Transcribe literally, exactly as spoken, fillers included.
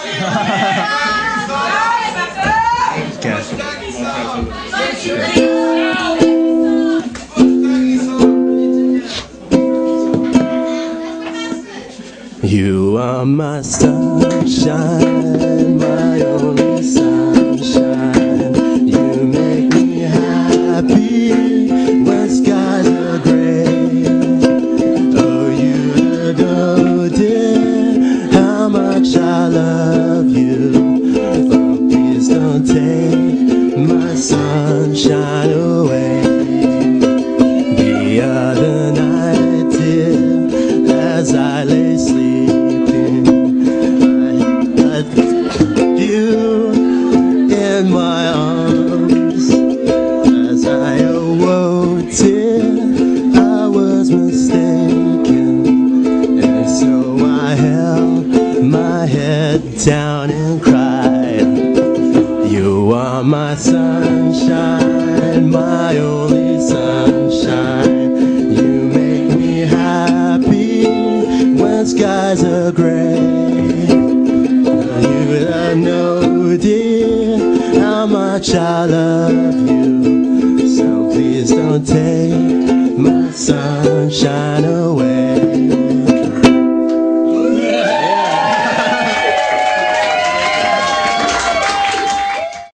You are my sunshine, my only sunshine. You make me happy when skies are gray. Oh, you know, dear, how much I love you. Oh, please don't take my sunshine away. The other night, dear, as I lay sleeping, I had you in my arms. As I awoke, dear, I was mistaken, and so I held my head down and cried. You are my sunshine, my only sunshine. You make me happy when skies are gray. You know, dear, how much I love you. So please don't take my sunshine away.